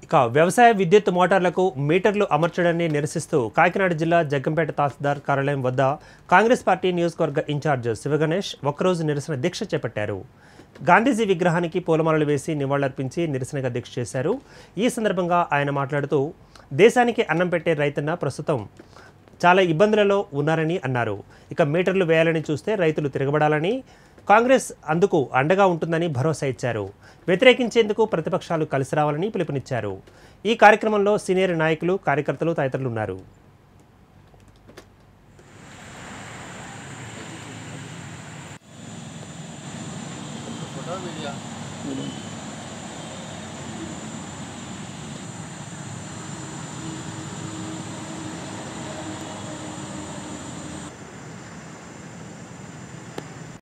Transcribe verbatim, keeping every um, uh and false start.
ఇక వ్యవసాయ విద్యుత్ మోటార్లకు మీటర్లు అమర్చడాన్ని నిరసిస్తూ కాకినాడ జిల్లా జగ్గంపేట తహసీల్దార్ కార్యాలయం వద్ద కాంగ్రెస్ పార్టీ నియోజకవర్గ ఇన్ఛార్జ్ శివగణేష్ ఒక్కరోజు నిరసన దీక్ష చేపట్టారు. గాంధీజీ విగ్రహానికి పూలమాలలు వేసి నివాళులర్పించి నిరసనగా దీక్ష చేశారు. ఈ సందర్భంగా ఆయన మాట్లాడుతూ దేశానికి అన్నం పెట్టే రైతన్న ప్రస్తుతం చాలా ఇబ్బందులలో ఉన్నారని అన్నారు. ఇక మీటర్లు వేయాలని చూస్తే రైతులు తిరగబడాలని, కాంగ్రెస్ అందుకు అండగా ఉంటుందని భరోసా ఇచ్చారు. వ్యతిరేకించేందుకు ప్రతిపక్షాలు కలిసి రావాలని పిలుపునిచ్చారు. ఈ కార్యక్రమంలో సీనియర్ నాయకులు, కార్యకర్తలు తదితరులు ఉన్నారు. Photo video